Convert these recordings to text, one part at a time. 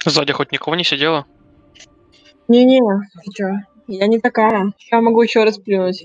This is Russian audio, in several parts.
Сзади хоть никого не сидело? Не-не, ты чё? Я не такая. Я могу еще раз плюнуть.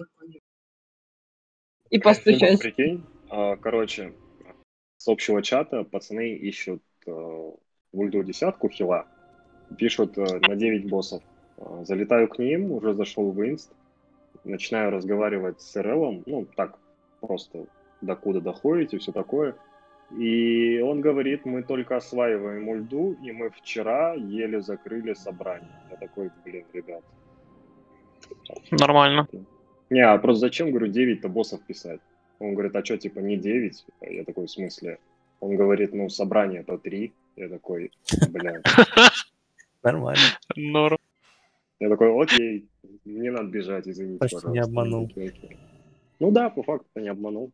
И Дима, постучать. прикинь, короче, с общего чата пацаны ищут ульту десятку хила, пишут на 9 боссов. Залетаю к ним, уже зашел в инст, начинаю разговаривать с РЛом, ну, так, просто докуда доходите, все такое. И он говорит, мы только осваиваем ульту, и мы вчера еле закрыли собрание. Я такой, блин, ребят. Нормально. Не, а просто зачем, говорю, 9-то боссов писать? Он говорит, а что, типа, не 9? Я такой, в смысле? Он говорит, ну, собрание-то 3. Я такой, бля. Нормально. Норм. Я такой, окей, не надо бежать, извините, Почти пожалуйста. не обманул. Окей. Ну да, по факту не обманул.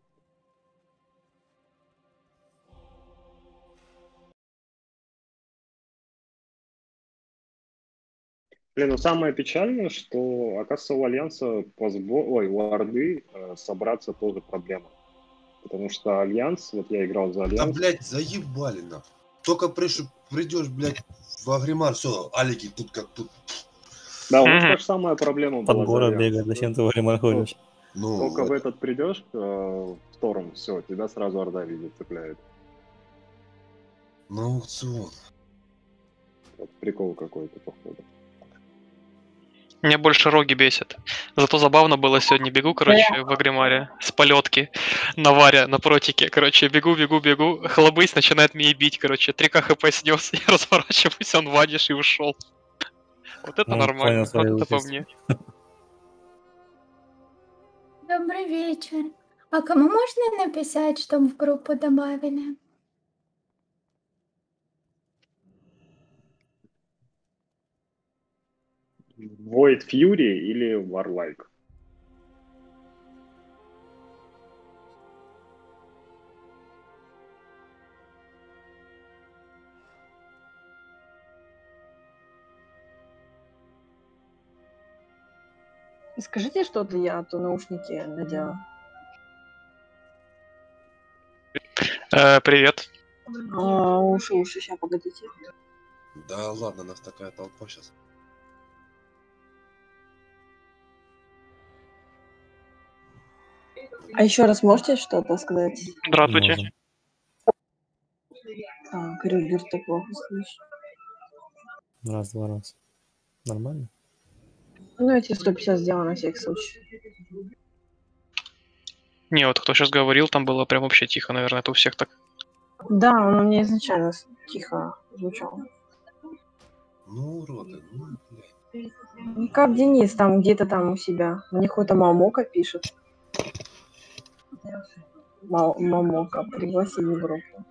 Блин, ну самое печальное, что, оказывается, у Альянса у Орды собраться тоже проблема. Потому что Альянс, вот я играл за Альянс. Да, блядь, заебали нахуй. Только придешь, блядь, в Агримар, все, алики тут как тут. Да, у нас та же самая проблема была. Под город бегать, зачем ты в Агримар ходишь? Ну, только в этот придешь, в Торм, все, тебя сразу Орда видит, цепляет. На аукцион. Вот прикол какой-то, походу. Меня больше роги бесит. Зато забавно было сегодня. Бегу, короче, в Агримаре с полетки на варе, на протике. Короче, бегу. Хлобысь начинает меня бить, короче. 3К хп снес. Я разворачиваюсь, он вадишь и ушел. Вот это нормально. Вот это по мне. Добрый вечер. А кому можно написать, чтобы в группу добавили? Void Fury или Warlike? Скажите что-то, я то наушники надела. Привет. Уши, сейчас, погодите. Да ладно, нас такая толпа сейчас. А еще раз можете что-то сказать? Здравствуйте. Крюгер-то плохо слышит. Раз-два раз. Нормально? Ну, эти 150 сделано на всякий случай. Не, вот кто сейчас говорил, там было прям вообще тихо, наверное, это у всех так. Да, он у меня изначально тихо звучал. Ну, уроды, ну, блядь. Ну, как Денис там где-то там у себя. Мне какой-то Мамока пишет. Мамока, пригласи в группу.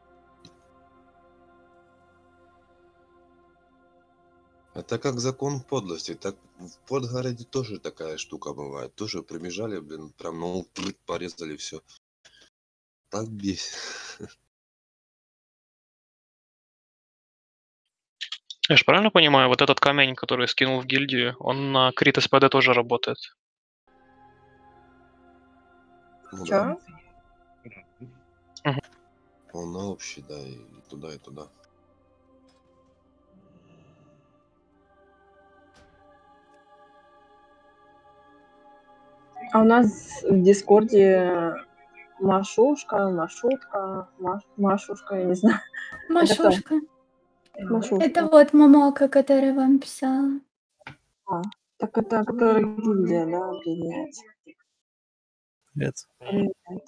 Это как закон подлости. Так в Подгороде тоже такая штука бывает. Тоже прибежали, блин, прям ноутбук порезали, все. Так бесит. Я же правильно понимаю, вот этот камень, который скинул в гильдию, он на крит СПД тоже работает? Ну, Чё? да. Он на общий, да, и туда, и туда. А у нас в Дискорде Машушка, Машушка, я не знаю. Машушка. Машушка. Это вот Мамока, которая вам писала. Так это которая гильдия, да, привет. Привет. Привет.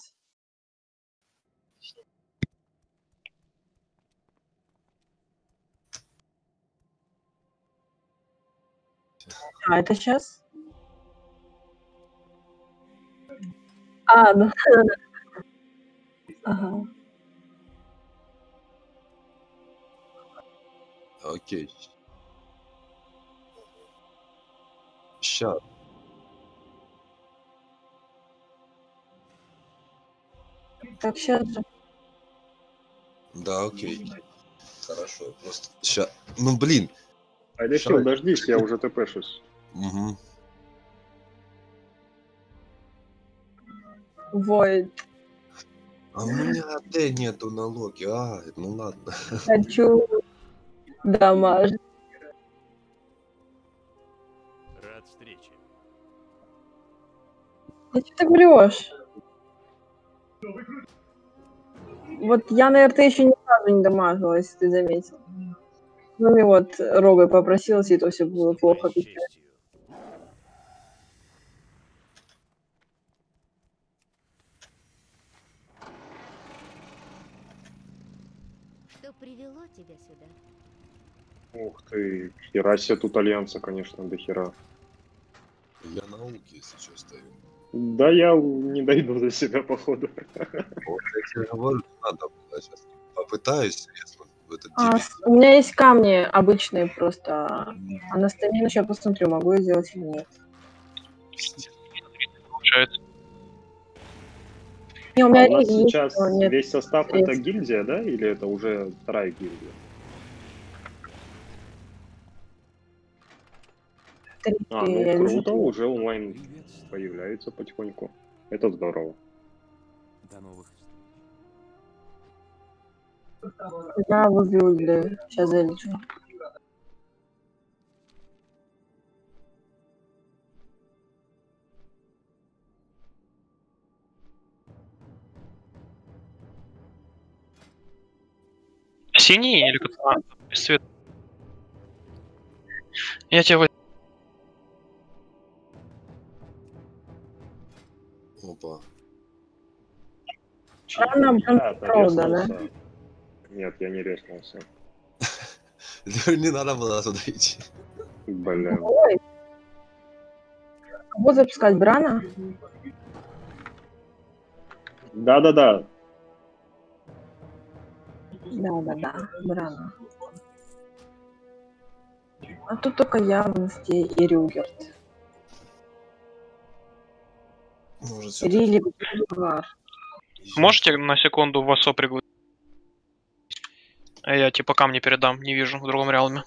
А, это сейчас? А, ну. Ага. Окей. Ща. Так, сейчас же. Да, окей. Хорошо. Просто ща. Ну, блин. Алексей, дождись, я уже ТПшусь. Угу. Void. А у меня АД нету налоги. Ну ладно. Хочу. Дамаж. Рад встрече. Да что ты врешь? Вот я на РТ еще ни разу не дамажила, если ты заметил. Кроме вот Рога попросилась, и то все было плохо. С честью. Что привело тебя сюда? Ух ты, хера себе тут альянса, конечно, до хера. Я на науке, если что, стою. Да я не дойду до себя, походу. Вот я тебе говорю, надо было сейчас. Попытаюсь, если в этот У меня есть камни обычные просто. А на стамину сейчас посмотрю, могу я сделать или нет. Получается. Не, у А меня у нас есть, сейчас но нет. весь состав средств. это гильдия, да? Или это уже вторая гильдия? А, ну Я вижу круто, три. уже онлайн появляется потихоньку. Это здорово. До новых встреч. Я выбил, сейчас залечу. Синий или как? Без цвета. Я тебя Опа. Рано Чемпионат, правда, резнулся. Нет, я не резнулся. Не надо было туда идти. Бля. Ой. Кого запускать? Брана? Да-да-да. Да, Брана. А тут только я в инсте и Рюгерт. Может, сюда. Рили Вар. можете на секунду в ВАСО пригласить? Я типа камни передам, не вижу в другом реалме.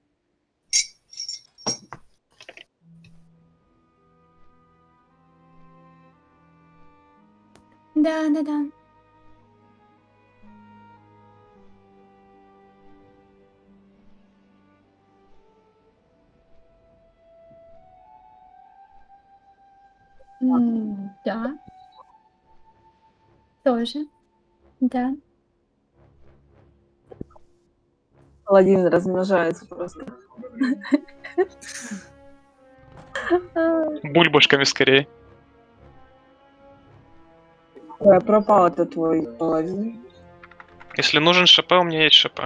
Да. Да. Тоже. Да. Паладин размножается просто. Бульбашками скорее. Ой, пропал это твой паладин. Если нужен ШП, у меня есть ШП.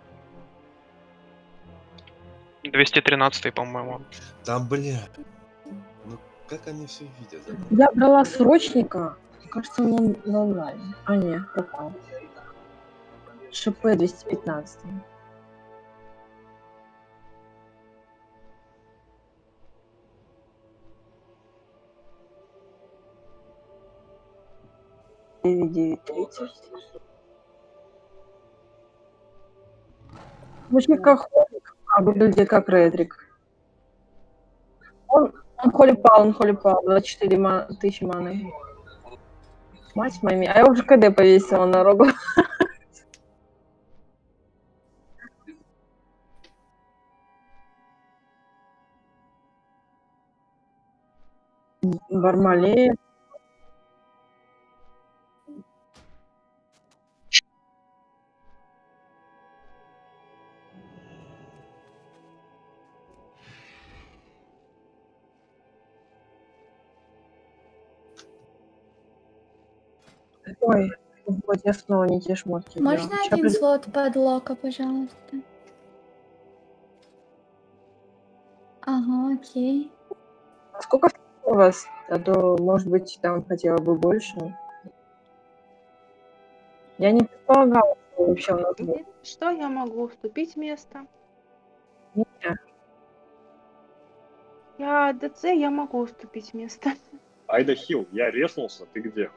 213, по-моему. Там, бля. Ну, как они все видят? Я брала срочника. Кажется, он на онлайне. А, нет, пропал. ШП 215. Девять 30. Звучит как Холик, а выглядит как Редрик. Он холипал, 24 тысячи маны. Мать моя, а я уже КД повесила на Рогу. Бармале. Ой, вот я снова не те шмотки. Можно взяла. один слот под лока, пожалуйста? Ага, окей. А сколько у вас? А то, может быть, там хотела бы больше. Я не предполагала, что вообще у нас будет. Что я могу уступить место? Нет. Я ДЦ, я могу уступить место. Айда Хилл, я резнулся, ты где?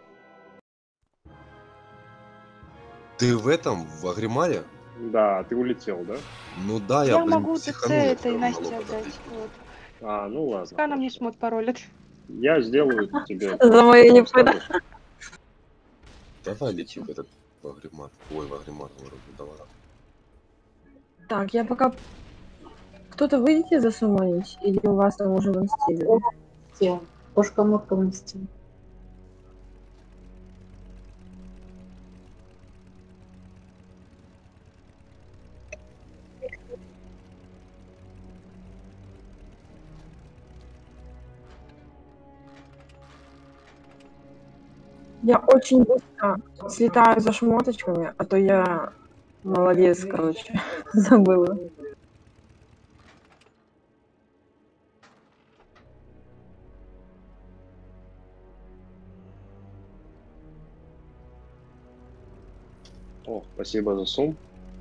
Ты в этом, в Агримаре? Да, ты улетел, да? Ну да, Я блин, могу ДЦ психанул, я этой всё равно Насте налог отдать. отдать. Вот. А, ну ладно. Пускай она мне шмот паролит. Я сделаю тебе. За мою не скажешь. Давай лети в этот в Агримар. Ой, в Агримар, вроде, давай. Так, я пока... Кто-то выйдете засумонить? Или у вас там уже в инсте? Все. Кошка-морка в инсте. Я очень быстро слетаю за шмоточками, а то я молодец, короче, забыла. О, спасибо за сум.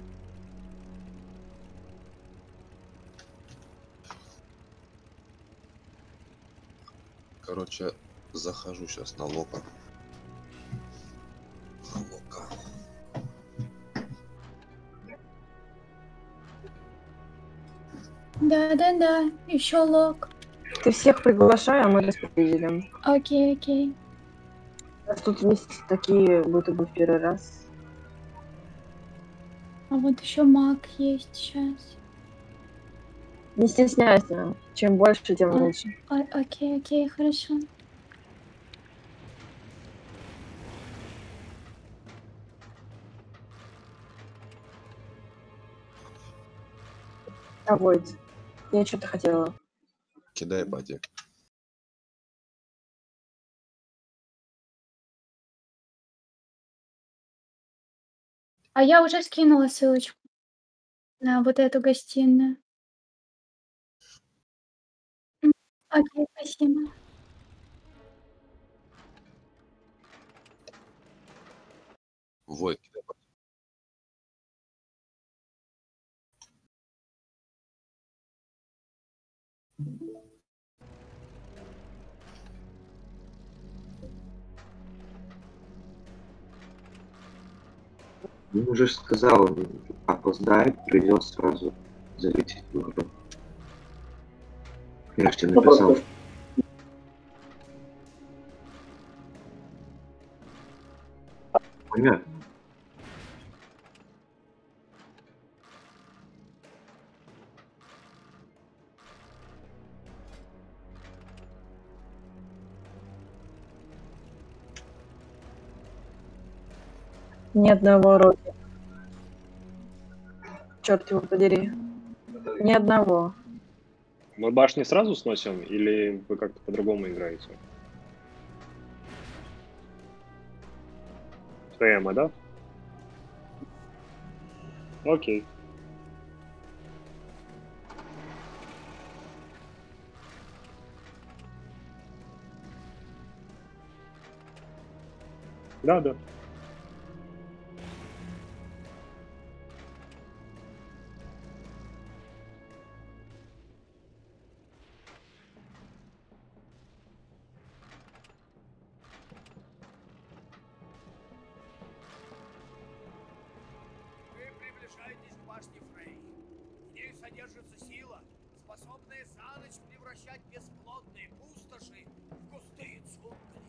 Короче, захожу сейчас на лока. На лока. Да-да-да, еще лог. Ты всех приглашай, а мы распределим. Окей, окей. У нас тут есть такие, будто бы в первый раз. А вот еще маг есть сейчас. Не стесняйся. Чем больше, тем лучше. Окей, окей, хорошо. А вот, я что-то хотела. Кидай пати. А я уже скинула ссылочку на вот эту гостиную. Окей, спасибо. Вой, кидай пати. Ну, уже сказал, опоздает, придет сразу залететь в игру. Я же тебе написал. Понятно. Ни одного роги. Черт его подери. Ни одного. Мы башни сразу сносим или вы как-то по-другому играете? ТМ, да? Окей. Да, да. Вы приближаетесь к башне Фрей. В ней содержится сила, способная за ночь превращать бесплодные пустоши в густые джунгли.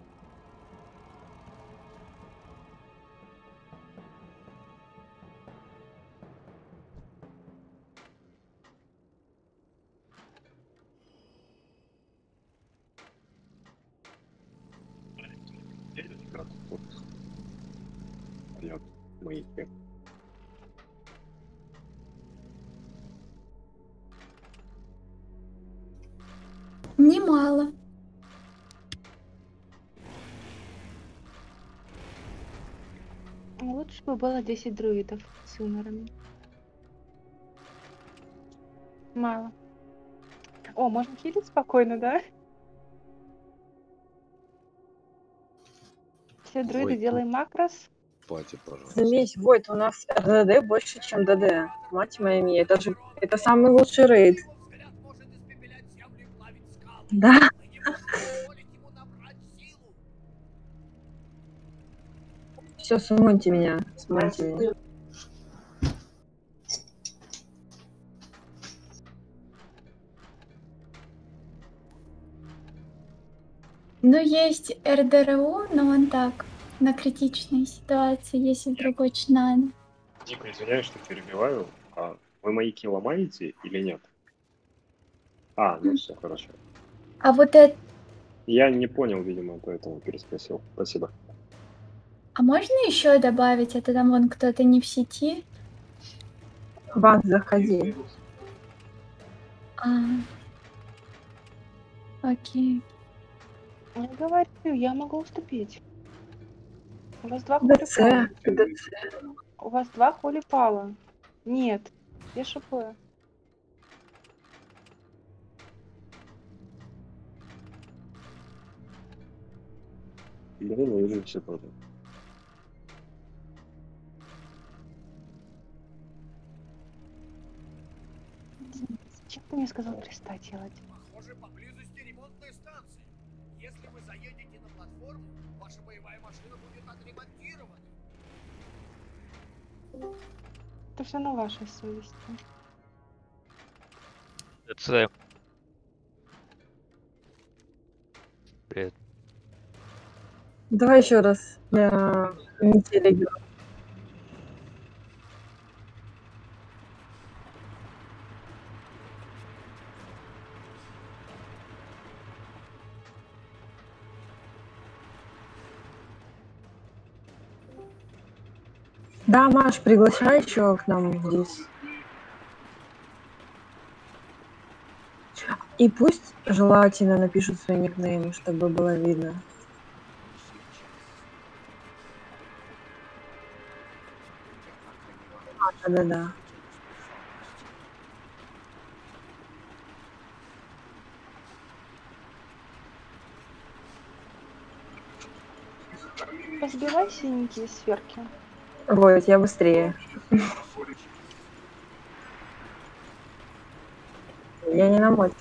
Маяки. Немало. Лучше бы было 10 друидов с умерами. Мало. О, можно хилить спокойно, да? Все друиды Ой, делаем макрос. Пати, пожалуйста. Заметь, Войт, у нас РДД больше, чем ДД. Мать моя мия, это самый лучший рейд. Да. Все, сумоньте меня. Сумоньте меня. Ну, есть РДРУ, но он так, на критичной ситуации, если вдруг очень надо. Дико извиняюсь, что перебиваю. Вы маяки ломаете или нет? А, ну все, хорошо. А вот это... Я не понял, видимо, поэтому переспросил. Спасибо. А можно еще добавить? Это там вон кто-то не в сети? Бан, заходи. А. Окей. Я говорю, я могу уступить. У вас 2 холи ДЦ, пала. ДЦ. У вас 2 холи пала. Нет, я ШП. Блин, вижу все тоже. Зачем ты мне сказал 300 делать? Похоже, поблизости ремонтная станция. Если вы заедете на платформу, ваша боевая машина будет отремонтирована. Это все на вашей совести. ДЦ. Привет. Давай еще раз. Я не телеграм. Да, Маш, приглашай еще к нам здесь. И пусть желательно напишут свои никнеймы, чтобы было видно. Да-да-да. Разбивай синенькие сферки. Вот, я быстрее. Я не на моде.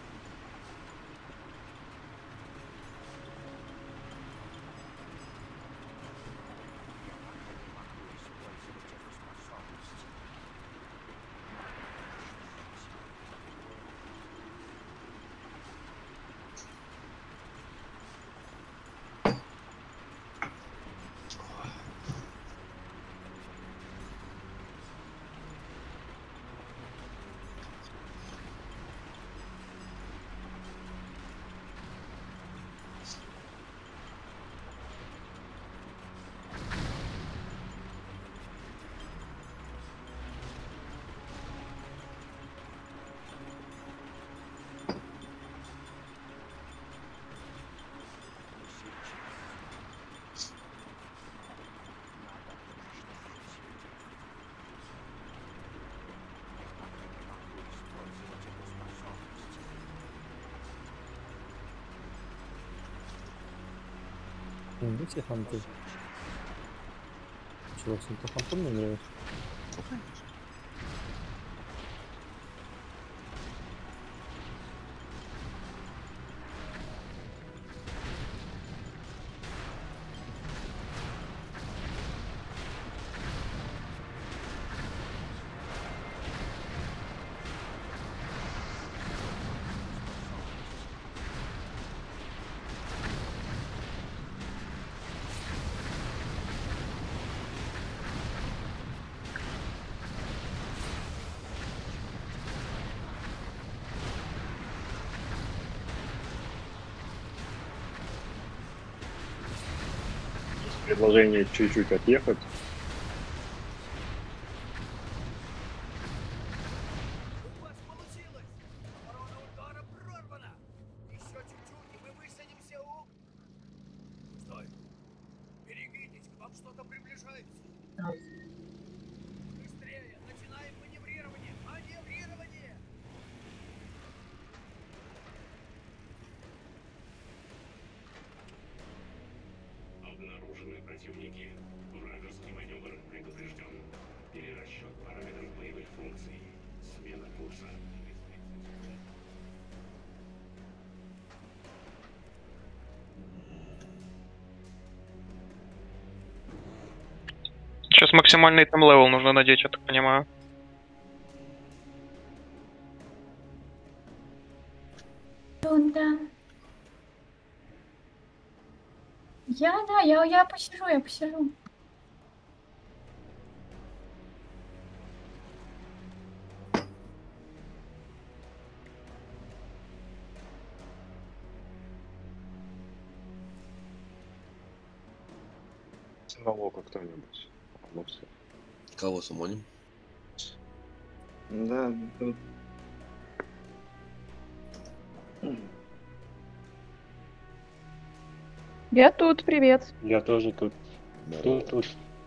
Видите ханты? Чувак, ты хантом не играешь? Предложение чуть-чуть отъехать. У вас получилось! Оборона удара прорвана! Еще чуть-чуть, и мы высадимся у... Стой! Берегитесь, к вам что-то приближается! Быстрее! Начинаем маневрирование! Маневрирование! Обнаружены противники. Вражеский маневр предупрежден. Перерасчет параметров боевых функций. Смена курса. Сейчас максимальный там левел нужно надеть, я так понимаю. Да. Я посижу. на лока кто-нибудь. Ну, всё. Кого сумоним? Да, тут. Я тут, привет. Я тоже тут. Тут.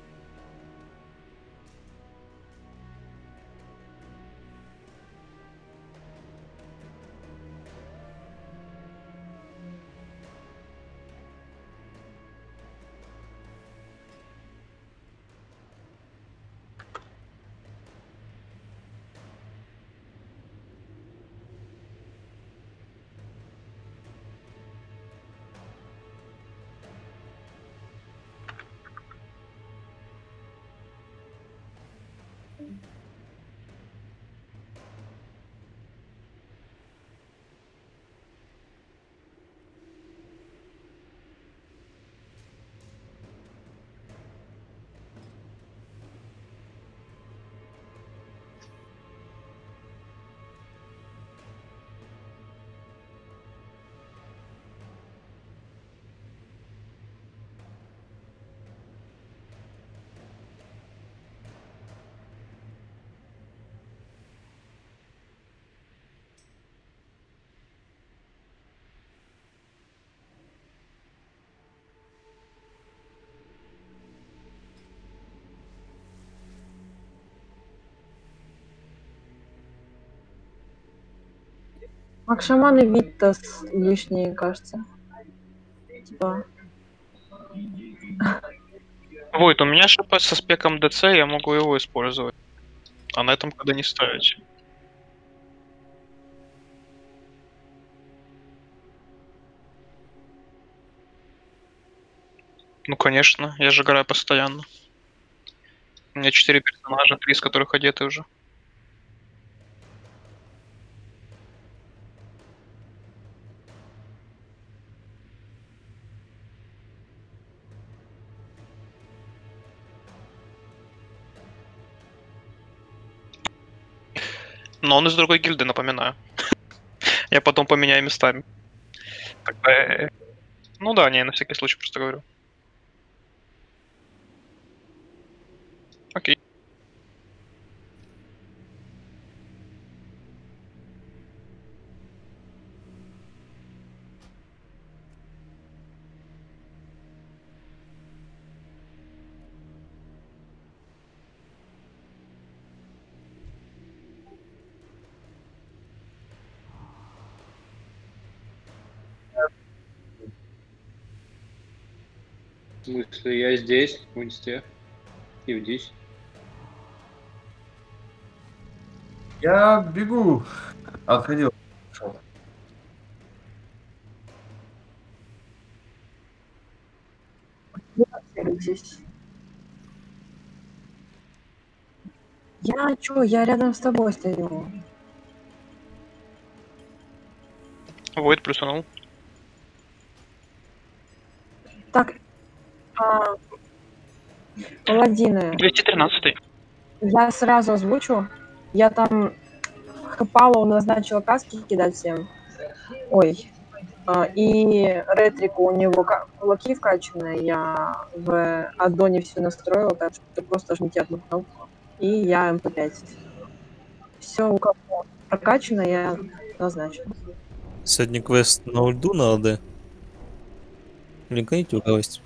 Акшаман и Виттас лишние, кажется. Типа. Войт, у меня ШП со спеком ДЦ, я могу его использовать. А на этом когда не ставить. Ну конечно, я же играю постоянно. У меня 4 персонажа, 3 из которых одеты уже. Но он из другой гильды, напоминаю. Я потом поменяю местами. Ну да, не, на всякий случай просто говорю. Окей. В смысле, я здесь, в инсте. И здесь. Я бегу. Отходил. Я чё, я рядом с тобой стою. Войт плюсанул. Так, паладины. 213. Я сразу озвучу. Я там Палу назначила каски кидать всем. Ой. И Ретрику у него кулаки вкачанные. Я в аддоне все настроила, так что просто жмите одну кнопку. И я МП5. Все, у кого прокачано, я назначу. Сегодня квест на ульду надо. Линкните у кого-нибудь.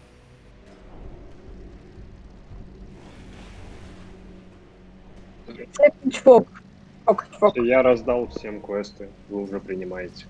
Чпок. Я раздал всем квесты, вы уже принимаете.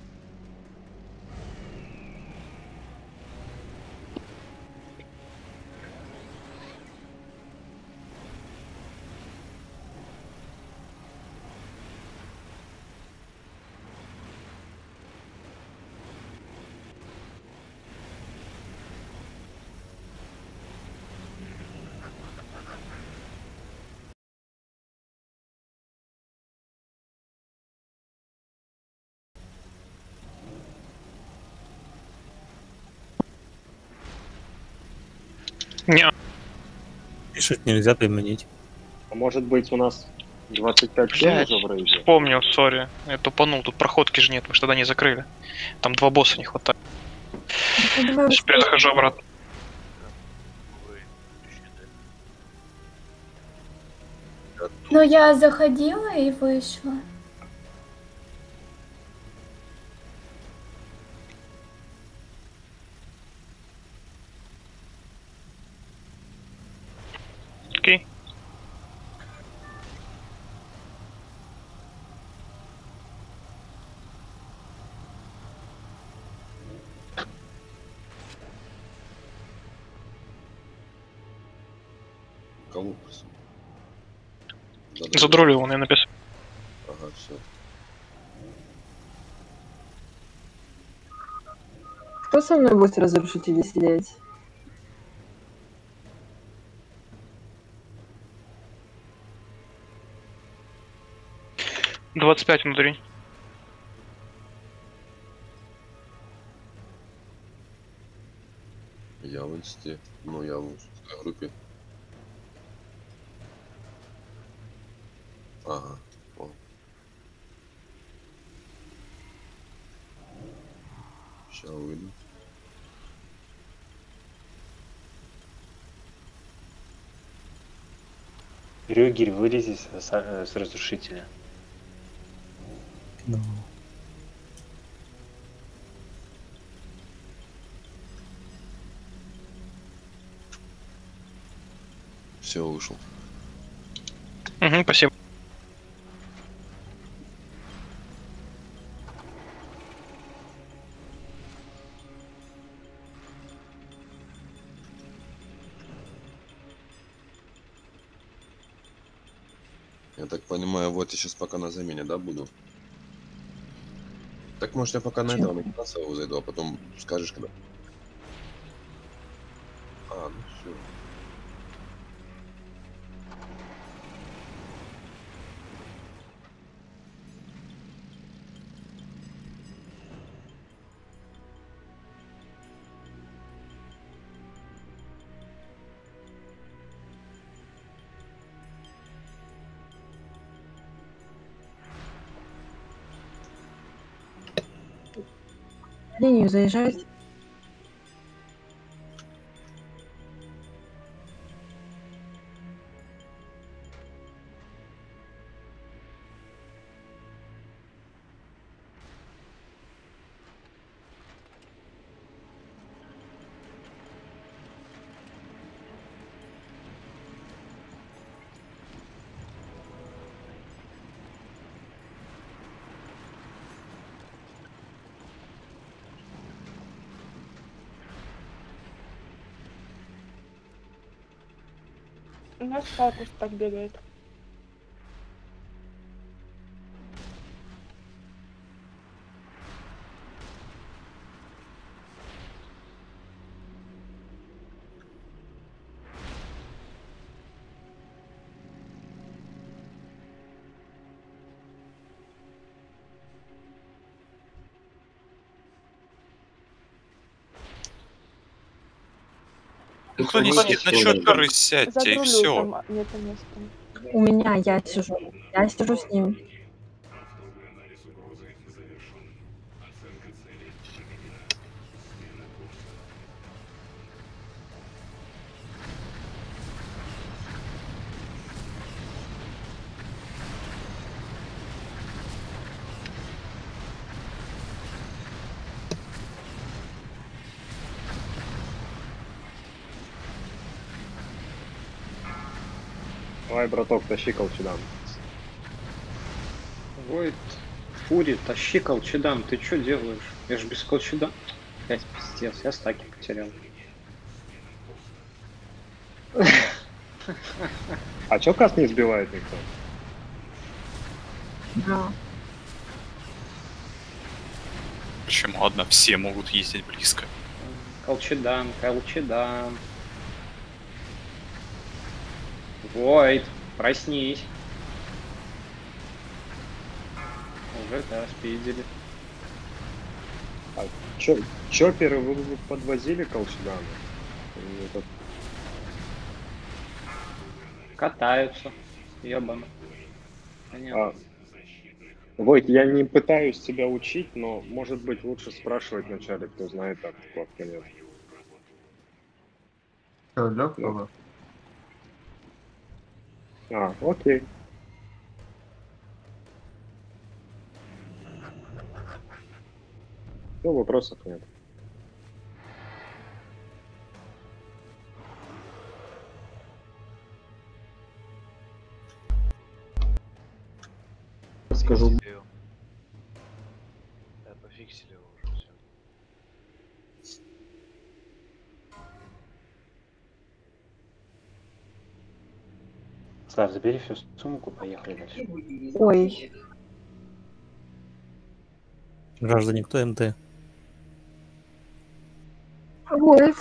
Не. Пишет, нельзя применить. А может быть у нас 25 Блядь, уже в рейде? вспомнил, сори. Я тупанул, тут проходки же нет, мы же тогда не закрыли. Там 2 босса не хватает. Сейчас перезахожу обратно. Но я заходила и вышла. Окей. Кого просто? Задролил он, я написал. Ага, все. Кто со мной будет разрушители сидеть? — 25 внутри. Я в инсте. Ну, я в группе. Ага. О. Сейчас выйду. Рюгель, вылези с разрушителя. Ну. Все, вышел. Угу, спасибо. Я так понимаю, вот я сейчас пока на замене, да, буду? Так может я пока на этого медитацию зайду, а потом скажешь, когда. А, ну все. Линию заезжать. У нас статус так бегает. Ну кто-нибудь на чёрный сядьте и все. Там нету места. У меня, я сижу. Я сижу с ним. Давай, браток, тащи колчедан. Ой, Фури, тащи колчедан, ты что делаешь? Я ж без колчедан. Опять пиздец, я стаки потерял. А чё каст не сбивает никто? Да. Почему? Ладно, все могут ездить близко. Колчедан, колчедан. Войд, проснись. Уже, да, спиздили. А чоперы вы подвозили колчеданы? Этот... Катаются. Ёбано. Понятно. Войт, я не пытаюсь тебя учить, но, может быть, лучше спрашивать вначале, кто знает тактику, а кто нет. Что, лёг было? А, окей. Все, вопросов нет. Скажу. Да, пофиксили его уже все. Слав, забери всю сумку, поехали дальше. Ой. Граждане, кто МТ? Вот.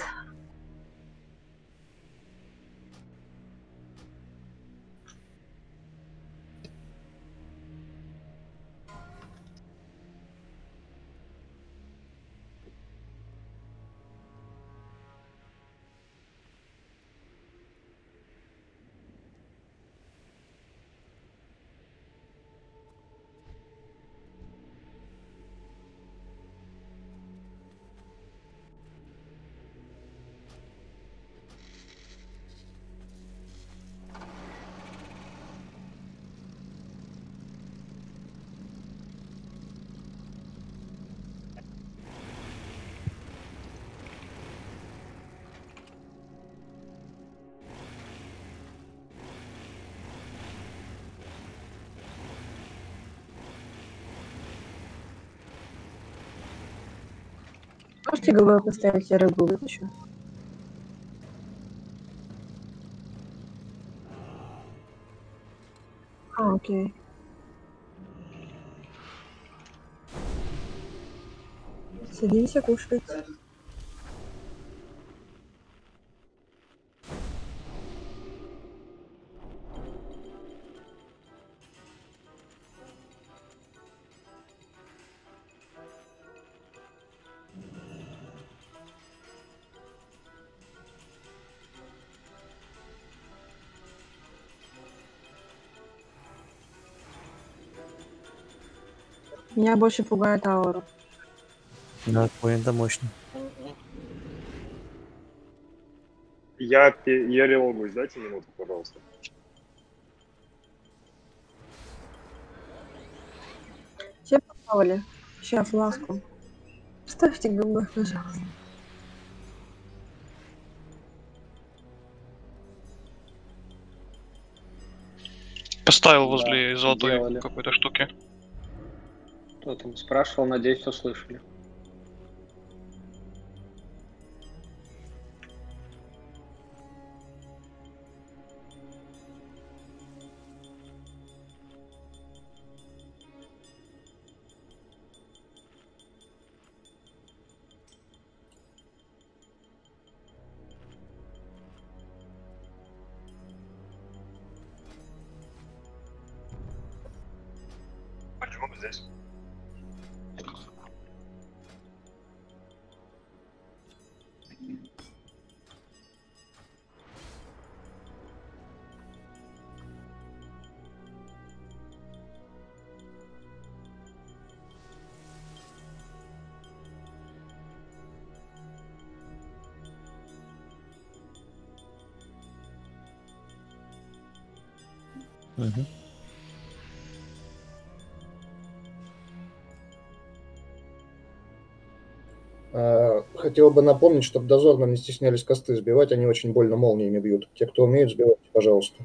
Можете ГВ поставить, я рыбу вытащу? А, окей. Садимся кушать. Меня больше пугает аура. Да, поинт мощно. Я релогуюсь, дайте минутку, пожалуйста. Все попали. Сейчас, ласку. Ставьте ГВ, пожалуйста. Поставил возле Да, золотой делали. какой-то штуки. Кто там спрашивал, надеюсь, услышали. Почему мы здесь? Угу. Хотел бы напомнить, чтобы дозорно не стеснялись косты сбивать, они очень больно молниями бьют. Те, кто умеют, сбивать, пожалуйста.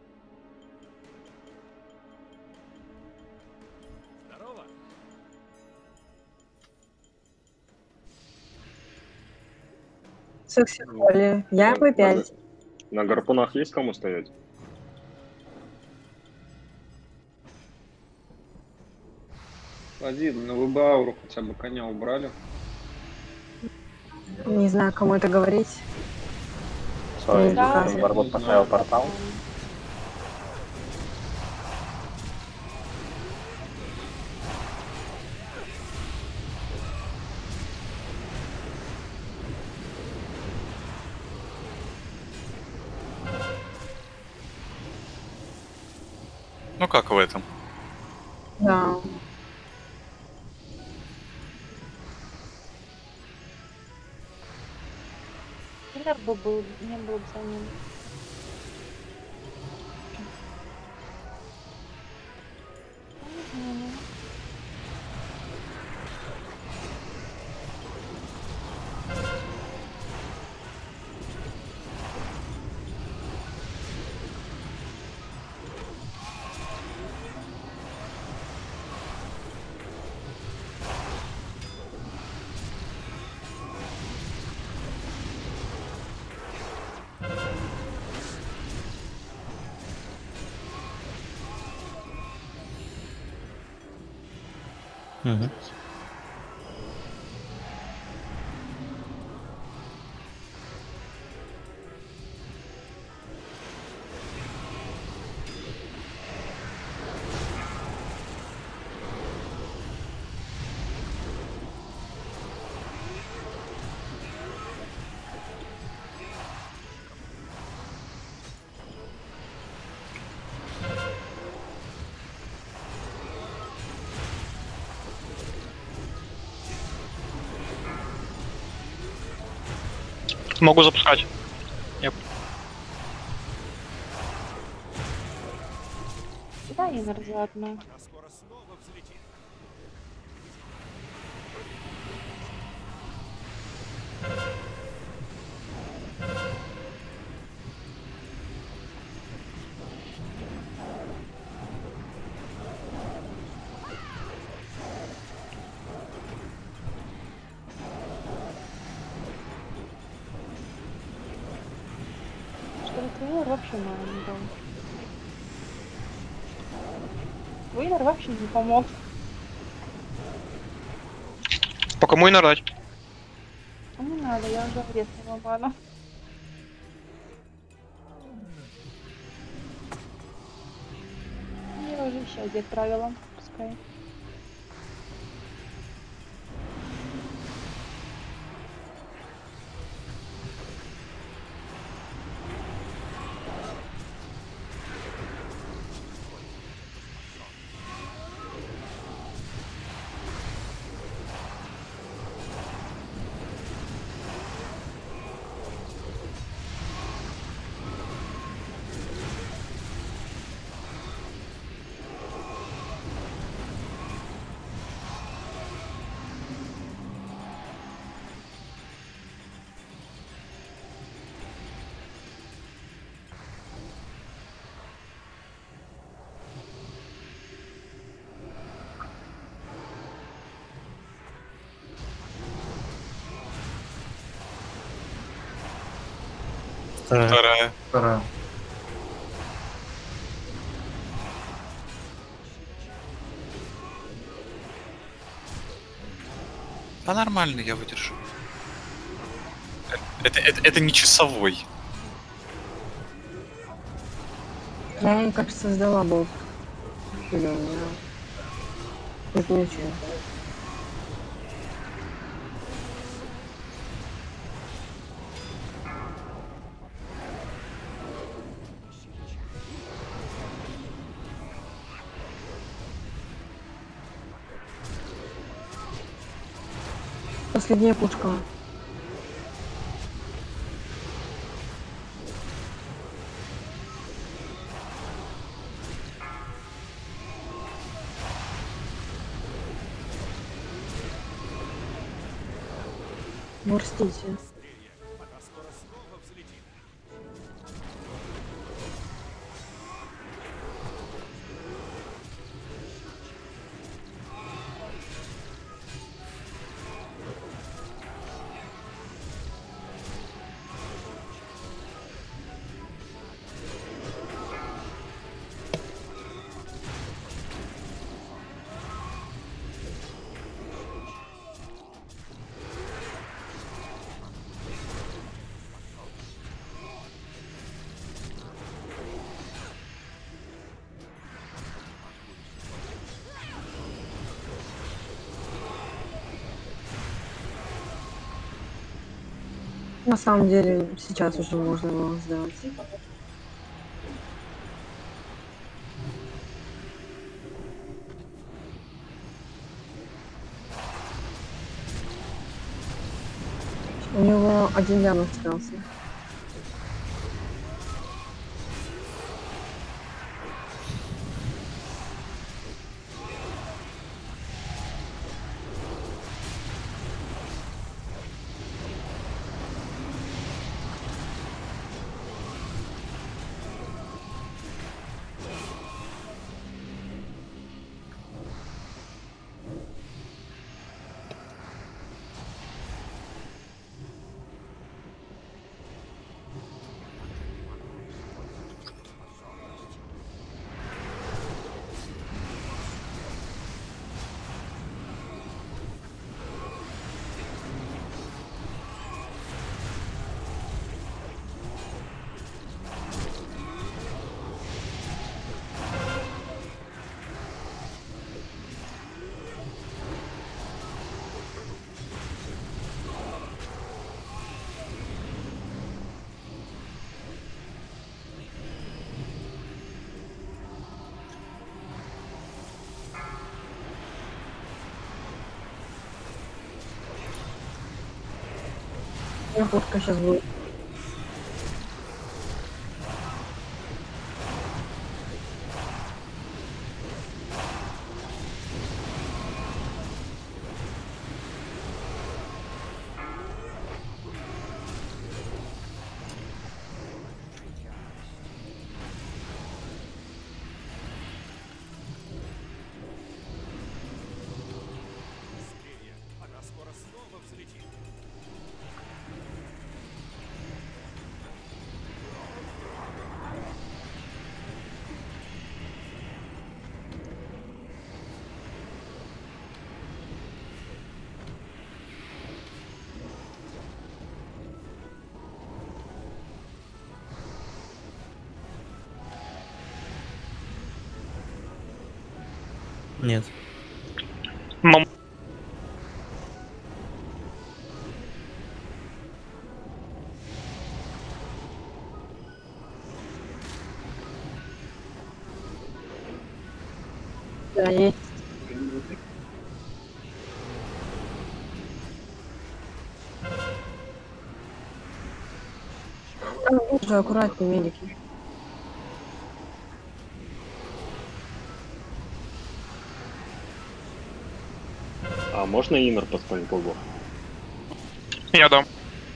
Сексихоли. Я P5. На гарпунах есть кому стоять? Один, ну вы бы ауру хотя бы коня убрали. Не знаю, кому это говорить. Стой, Да. Барбот поставил портал. Ну как в этом? Да. Киллер бы был, не был бы за ним. Мгм. Могу запускать. Да, Инар заодно. Что-то Твинер вообще мало не дал. Твинер вообще не помог. По кому и нарать? Ну, не надо, я уже резнула ману. Я уже еще одет правила, пускай. Вторая. Вторая. Да нормально, я выдержу. Это не часовой. Я, кажется, сдала болт. Или у меня... Это ничего. Последняя пушка. Мурстите. На самом деле, сейчас уже можно его сдавать. У него один лям остался. Пушка сейчас будет. Она скоро снова взлетит. Нет. Да, есть. Там уже аккуратнее, медики. А можно Иннер по спайнбогу? Я дам.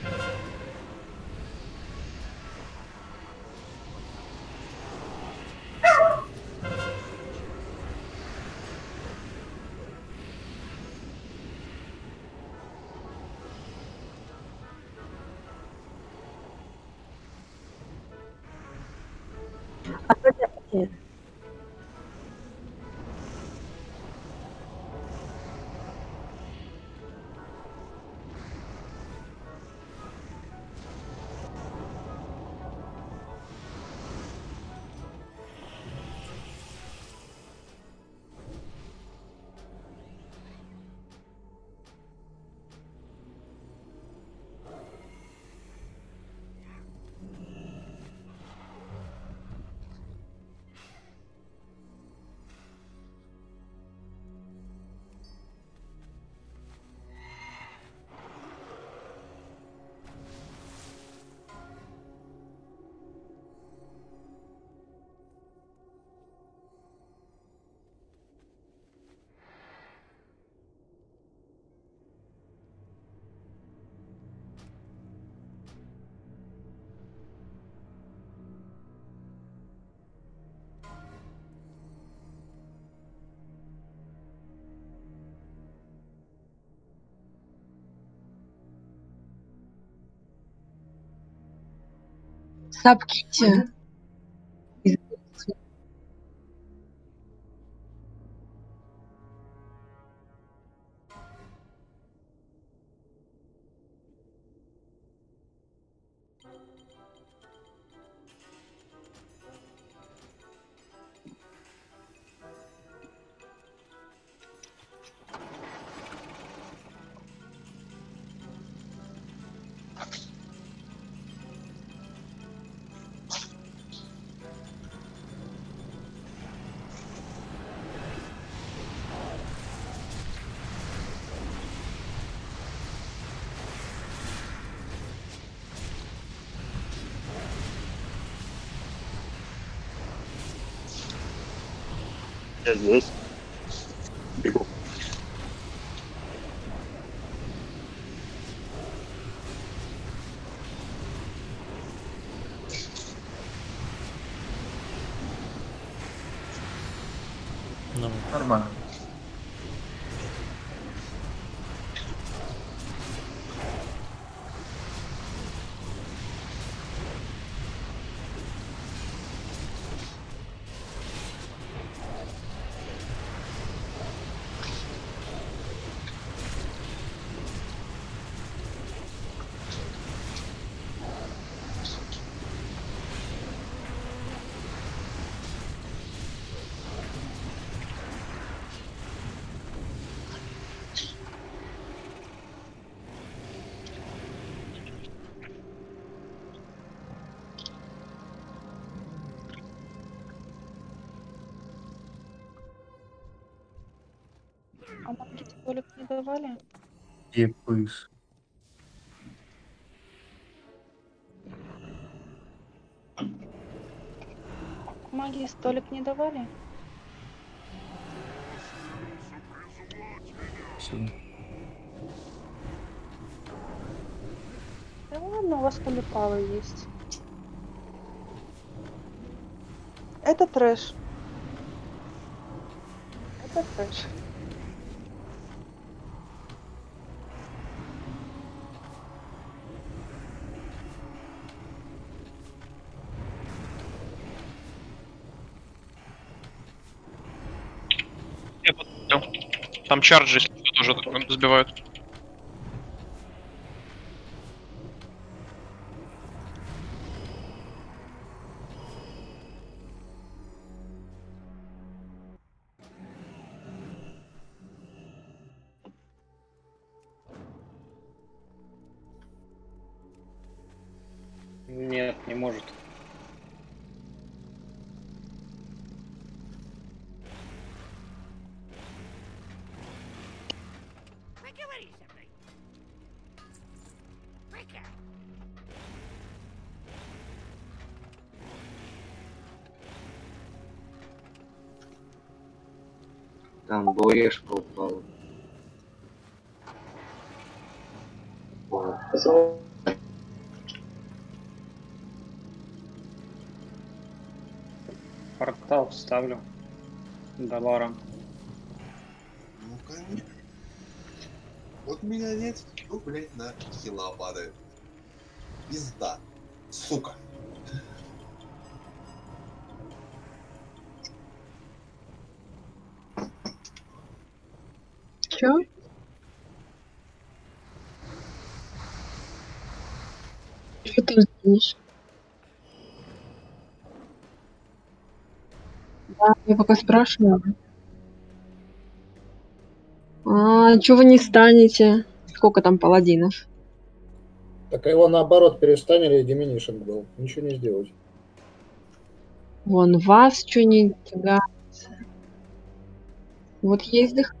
Сапките. Я здесь. Бегу. Нормально. А магический не давали? Епыш. Магии столик не давали? Да ладно, у вас полипалы есть. Это трэш. Это трэш. Я подумал. Там чарджи тоже сбивают. Нет, не может. Поговори со мной. Пока. Там боешка упала. Портал вставлю. Долларом. Ну конечно. Вот меня нет, ну, блядь, на хила падает. Пизда. Сука. Чё? Что ты звонишь? Да, я пока спрашиваю. Чё вы не станете? Сколько там паладинов? Так его наоборот перестанили, и Диминишинг был. Ничего не сделать. Вон вас что не тягается. Вот есть дых.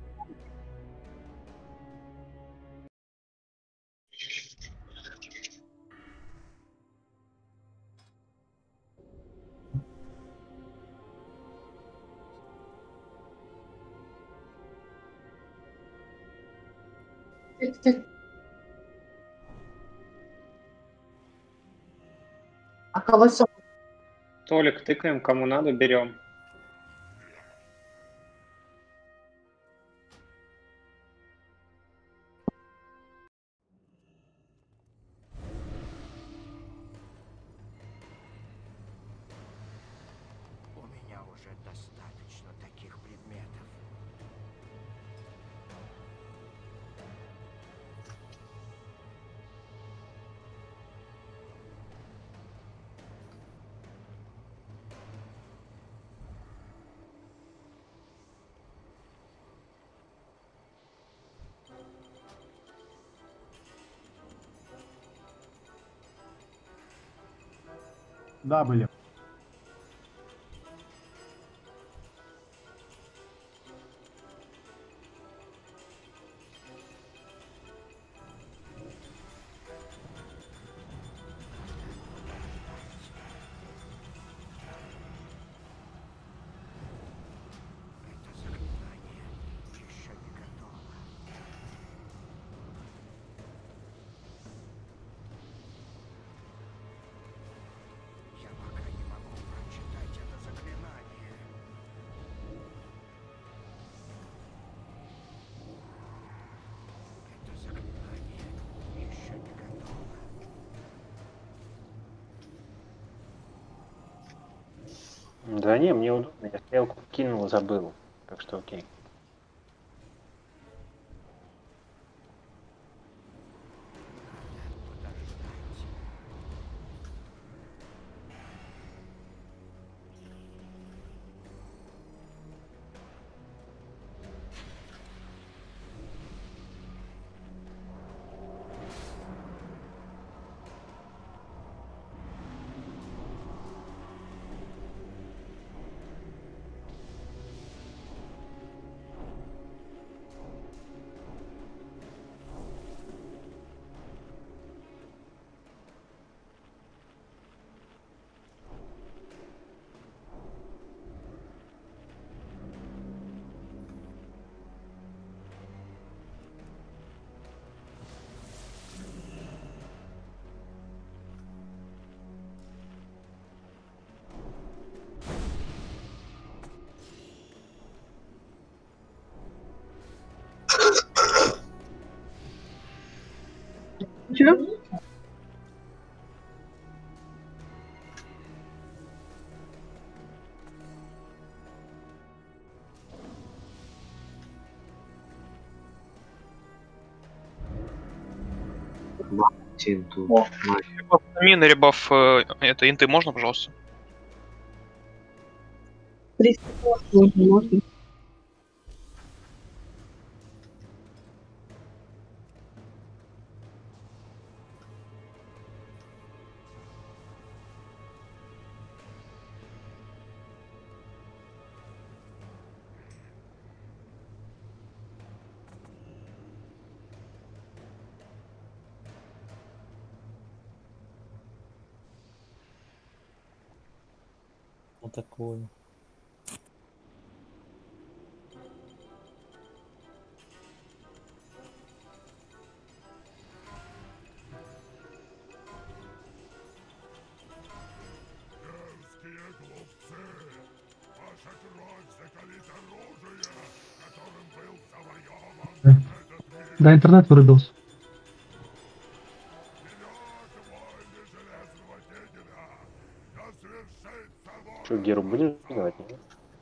А колесо? Толик, тыкаем, кому надо, берем. У меня уже достаточно таких предметов. Да, были. Это заклинание еще не готово. Я пока не могу прочитать это заклинание. Это заклинание еще не готово. Да не, мне удобно. Я стрелку кинул, забыл. Так что окей. Чё? Мины, ребаф, это инты можно, пожалуйста? 300 можно. Вот такое. Да, интернет вырубился. Что, Геру будешь ждать? Нет?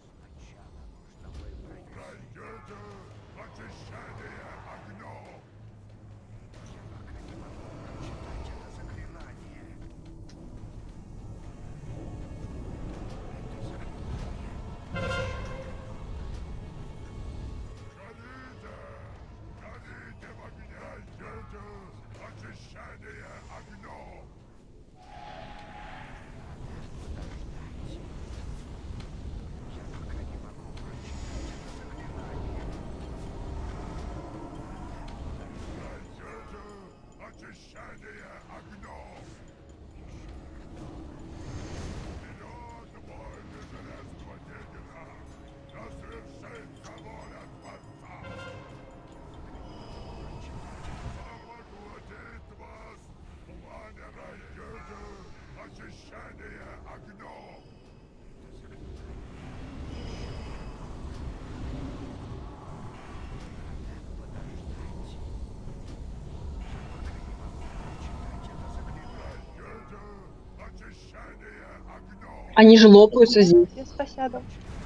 Они же лопаются здесь. Я спасибо.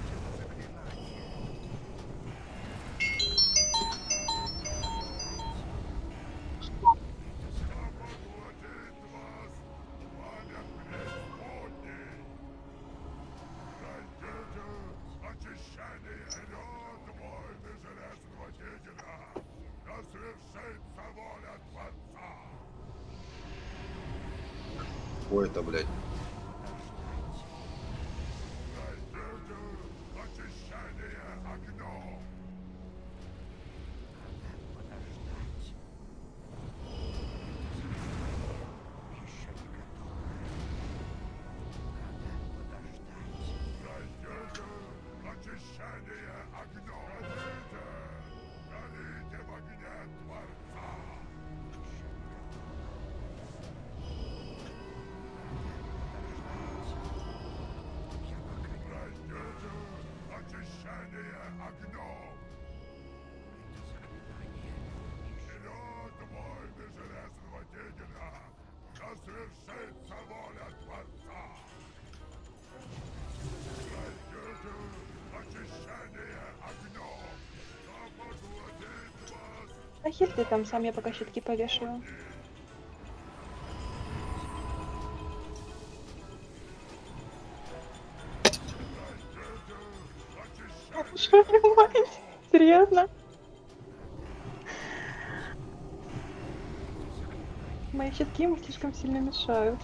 Ой, это, блядь. А хиль ты там сам, я пока щитки повешаю. Что понимаешь? Серьезно? Мои щитки ему слишком сильно мешают.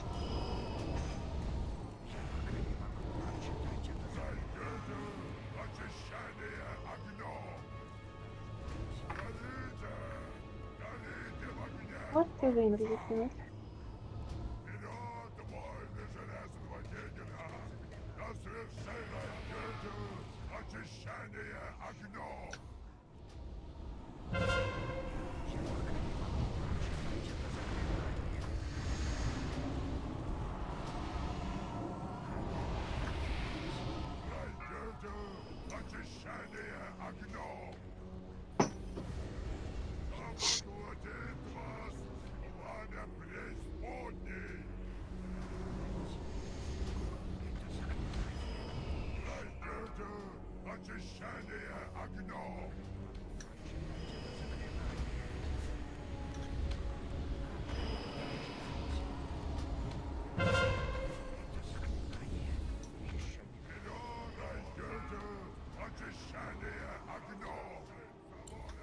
Вот ты за Ингрид закинуть.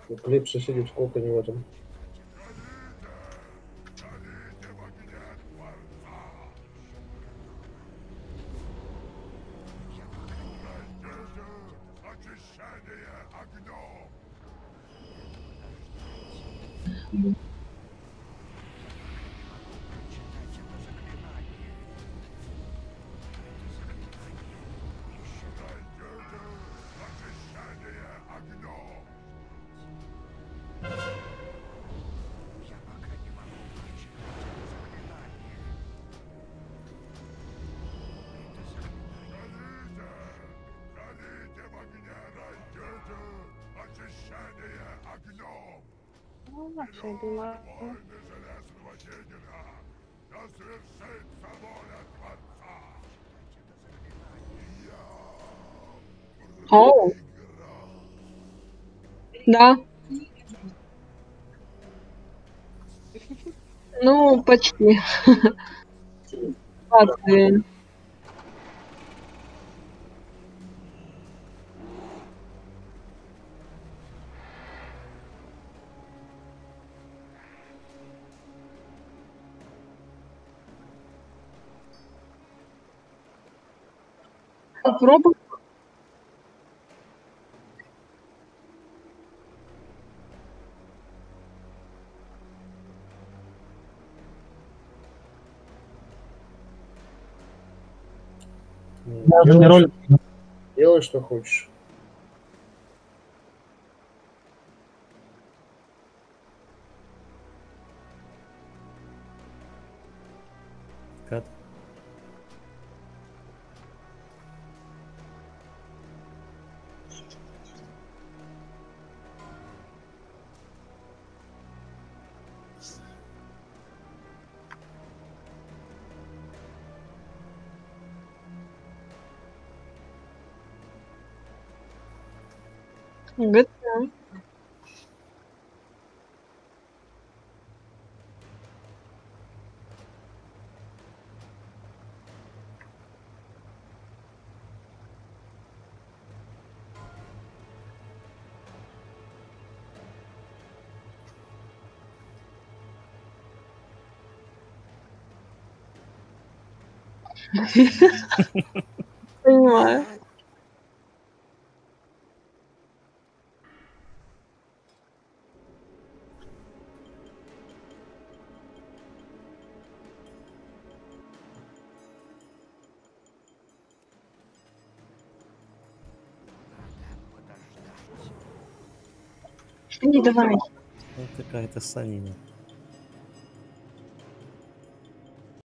Клипсы сидит в коконе в этом. Все, я понимаю. Оу. Да. Ну, почти. Ладно. Попробуй. Даже не ролик. Делай, что хочешь. Кат. Good. Понимаю. Не давай. Ну, какая-то санина.